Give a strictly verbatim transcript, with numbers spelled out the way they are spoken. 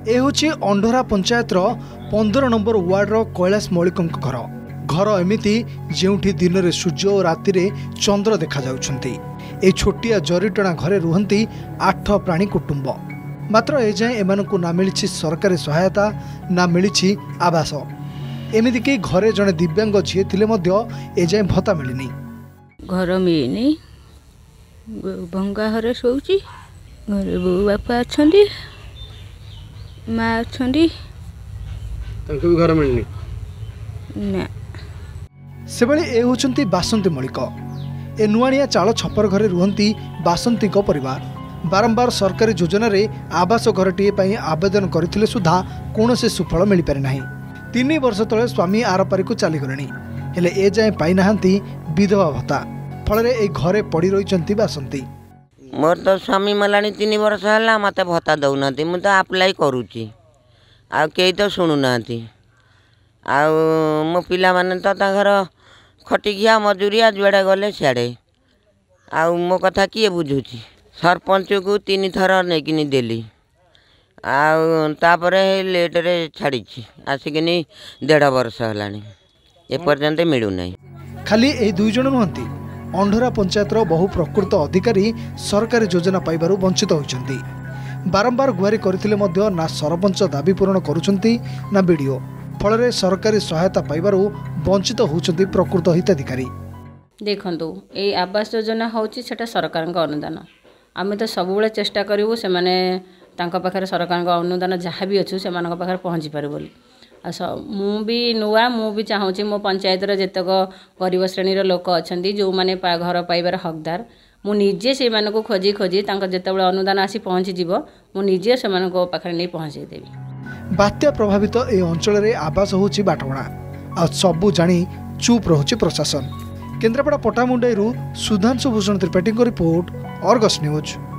ए हूँ अंडोरा पंचायत पंद्रह नंबर वार्डर कैलाश मौलिक घर घर एमिति जेउठी दिन में सूर्य और राति चंद्र देखा जाउछंती। ए छोटिया जरीटणा घरे रुहंती आठ प्राणी कुटुंब। मात्र एजाएं एमानकु ना मिली सरकारी सहायता ना मिली आवास। एमिति कि घरे जड़े दिव्यांग झीए थिले मध्य एजाएं भत्ता मिलनी। घर मिलनी भंगा घरे सोची घरे बो बापा अच्छी माँ अच्छी घर मिलनी ना से बेले ए होचंती बासंती मौलिक। ए नुआनिया चाल छपर घरे रुहंती बासंती को परिवार। बारंबार सरकारी योजना रे आवास घरटीए पई आवेदन करथिले सुधा कोनोसे सुफल मिल पारे नाही। तीन वर्ष तले स्वामी आरपारी को चली गलेनी हेले ए जाय पाई नाहंती विधवा भत्ता। फल ए घरे पड़ी रहिचंती बासंती। मोर तो स्वामी मलानी तीन वर्ष है मत भत्ता दौना मुझे आप्लाय करुच्ची आ कई तो शुणु ना आ मो पिला माने तो ताकर खटिकिया मजूरिया जुआड़े गले सियाड़े आ मो कथा किए बुझुची। सरपंच को तीन थर नहीं देली आपर लेट रे छाड़ी आसिकिनी डेढ़ वर्ष है एपर्यंत मिलूना। खाली ए दुई जन नुहंती अंडोरा पंचायत बहु प्रकृत अधिकारी सरकारी योजना पाइबारु वंचित होइछंती। बारंबार गुहारी करथिले मध्य ना सरपंच दाबी पूरण करुछंती ना वीडियो। फल सरकारी सहायता पाइबारु वंचित होउछंती प्रकृत हिताधिकारी। देखंतु ए आवास योजना होउची सेटा सरकार का अनुदान। आमे तो सब बेले चेष्टा करिवु से माने तांका पाखरे सरकार का अनुदान जहाँ भी अच्छु से मानक पाखरे पहुँची पारे बोली। मु भी नुआ मु भी चाहूँगी मो पंचायत जितक गरीब श्रेणी लोक अच्छा जो मैंने घर पाइबार हकदार मु निजे से खोजी खोजी जिते बड़े अनुदान आसी पहुँची जीव मु निजे से पाखे नहीं पहुँचे देवी। बात्या प्रभावित ए अंचल रे आवास होची बाटबणा आ सबु जानी चुप रहुची प्रशासन। केन्द्रापड़ा पटामुंडाई सुधांशु भूषण त्रिपाठी को रिपोर्ट, अर्गस न्यूज।